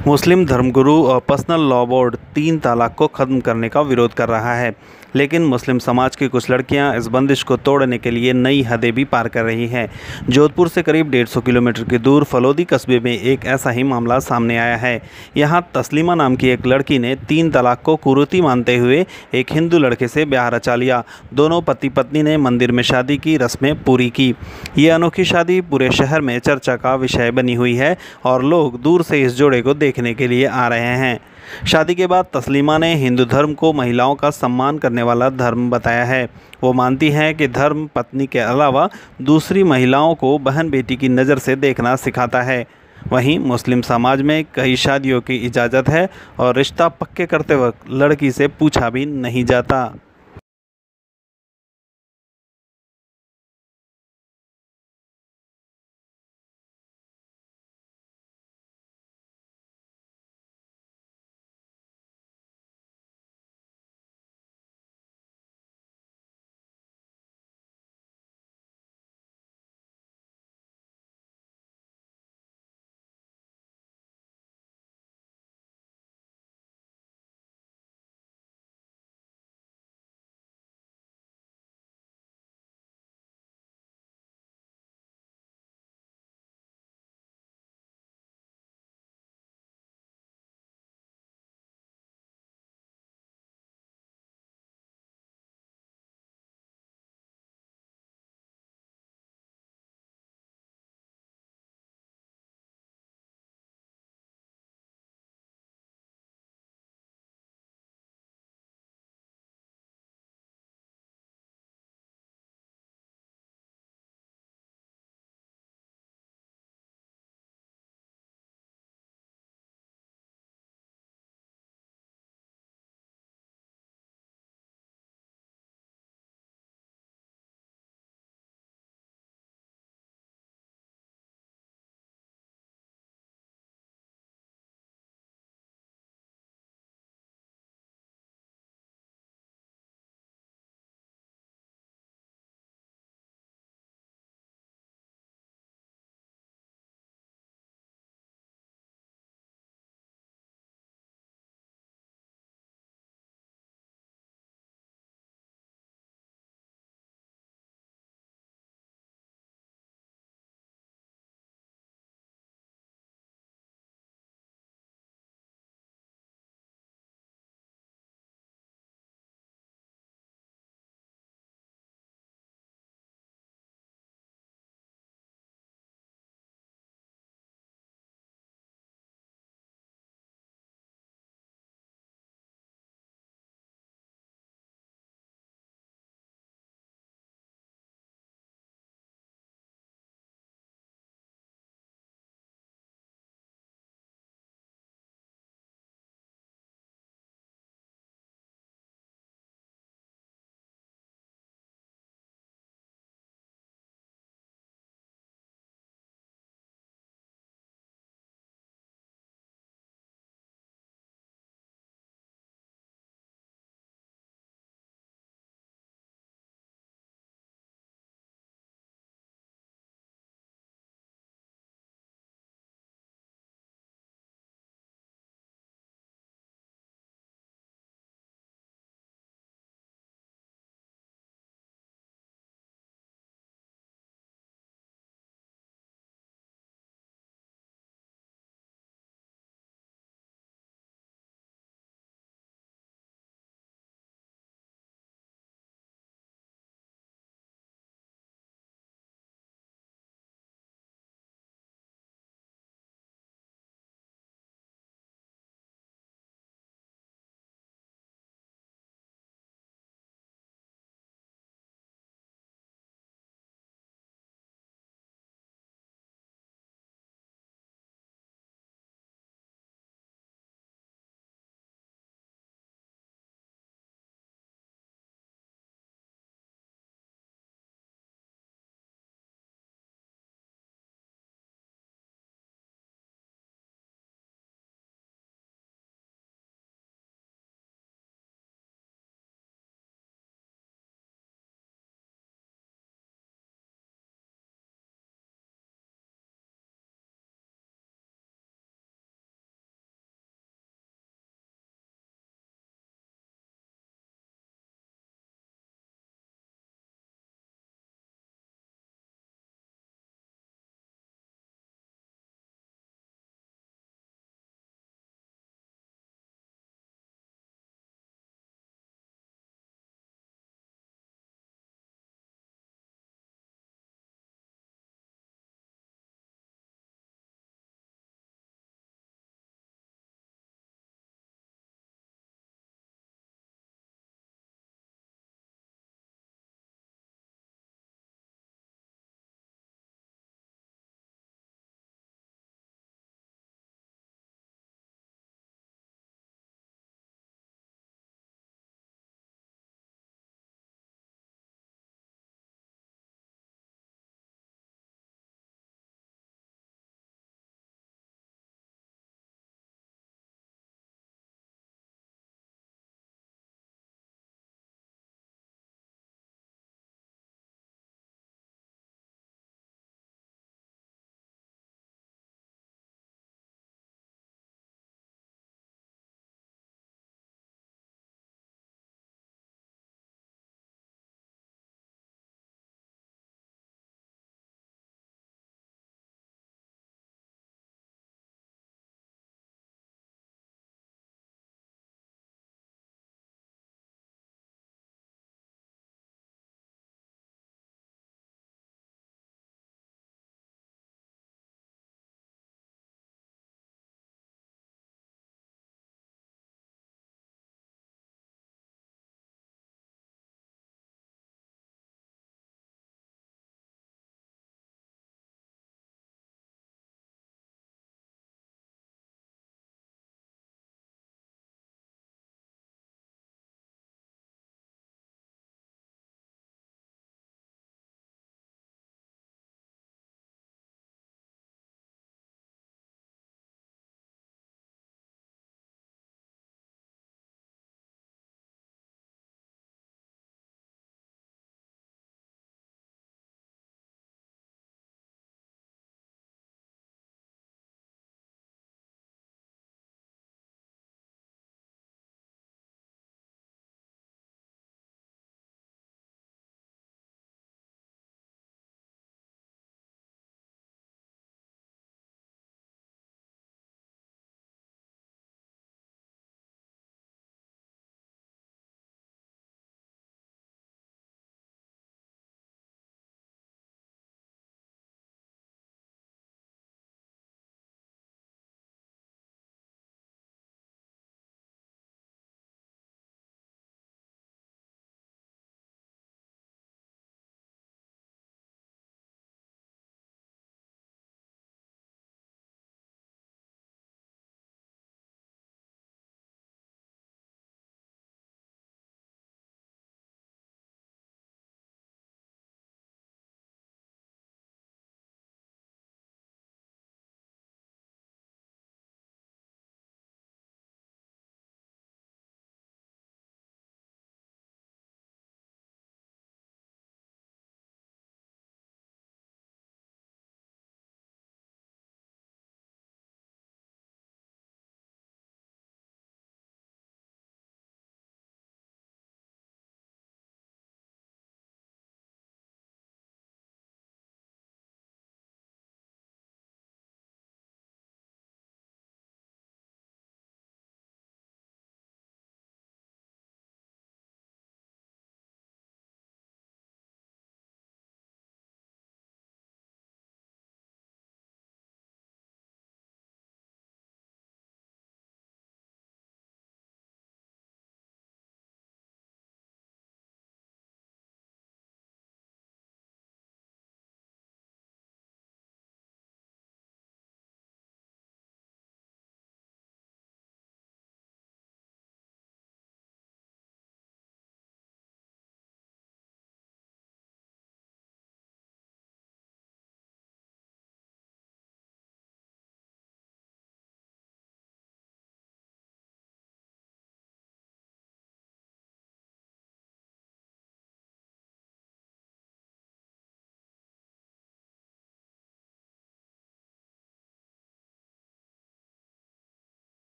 मुस्लिम धर्मगुरु और personal law board 3 तलाक को ख़त्म करने का विरोध कर रहा है, लेकिन मुस्लिम समाज की कुछ लड़कियां इस बंदिश को तोड़ने के लिए नई हदें भी पार कर रही हैं। जोधपुर से करीब 150 किलोमीटर की दूर फलोदी कस्बे में एक ऐसा ही मामला सामने आया है। यहां तस्लीमा नाम की एक लड़की ने 3 तलाक को कुरीति मानते हुए एक हिंदू लड़के से ब्याह रचा लिया। दोनों पति पत्नी ने मंदिर में शादी की रस्में पूरी की। ये अनोखी शादी पूरे शहर में चर्चा का विषय बनी हुई है और लोग दूर से इस जोड़े को देखने के लिए आ रहे हैं। शादी के बाद तस्लीमा ने हिंदू धर्म को महिलाओं का सम्मान करने वाला धर्म बताया है। वो मानती हैं कि धर्म पत्नी के अलावा दूसरी महिलाओं को बहन बेटी की नज़र से देखना सिखाता है। वहीं मुस्लिम समाज में कई शादियों की इजाज़त है और रिश्ता पक्के करते वक्त लड़की से पूछा भी नहीं जाता।